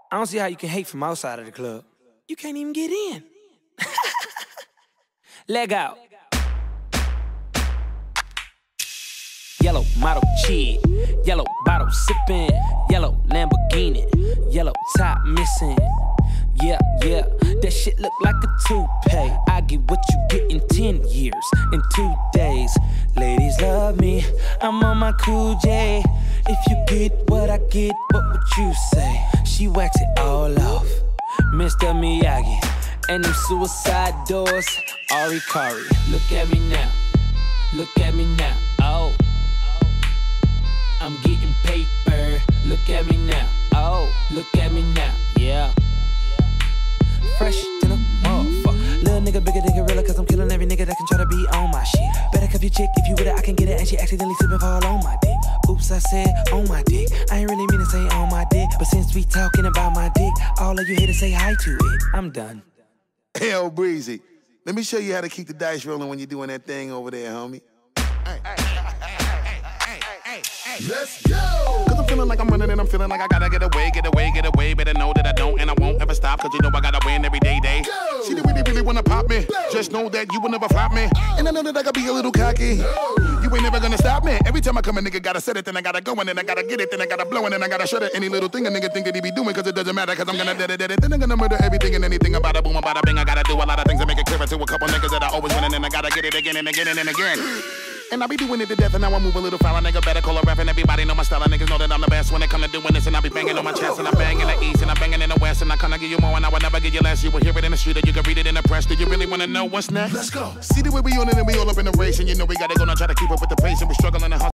I don't see how you can hate from outside of the club. You can't even get in. Leg out. Yellow model cheat, yellow bottle sipping, yellow Lamborghini, yellow top missing. Yeah, that shit look like a toupee. I get what you get in 10 years, in 2 days. Ladies love me, I'm on my cool J. If you get what I get, what would you say? She wax it all off, Mr. Miyagi. And them suicide doors, Ari Kari. Look at me now, look at me now, oh. I'm getting paper, look at me now, oh. Look at me now, yeah. Fresh than a motherfucker. Little nigga bigger than gorilla, cause I'm killing every nigga that can try to be on my shit. Better cuff your chick, if you with it, I can get it. And she accidentally slip and fall on my dick. Oops, I said on my dick. I ain't really mean to say on my dick, but since we talking about my dick, all of you here to say hi to it. I'm done. Hell, Breezy, let me show you how to keep the dice rolling when you're doing that thing over there, homie. Let's go! Cause I'm feeling like I'm running and I'm feeling like I gotta get away. Better know that I don't and I won't ever stop. Cause you know I gotta win every day. Go! See, they really wanna pop me. Go! Just know that you will never flop me. And I know that I gotta be a little cocky. No! You ain't never gonna stop me. Every time I come, a nigga gotta set it, then I gotta go, and then I gotta get it, then I gotta blow, and then I gotta shut it. Any little thing a nigga think that he be doing, cause it doesn't matter, cause I'm gonna dead it. Then I'm gonna murder everything and anything about a boom, about a bing. I gotta do a lot of things to make it clearer to a couple niggas that I always win, and then I gotta get it again and again and again. And I be doing it to death, and now I move a little foul. A nigga better call a ref, and everybody know my style. Niggas know that I'm the best when it come to doing this. And I be banging on my chest, and I bang in the east, and I banging in the west. And I kinda give you more, and I would never give you less. You will hear it in the street, or you can read it in the press. Do you really wanna know what's next? Let's go. See the way we on it, and we all up in the race. And you know we gotta go now, try to keep up with the pace. And we struggling to hustle.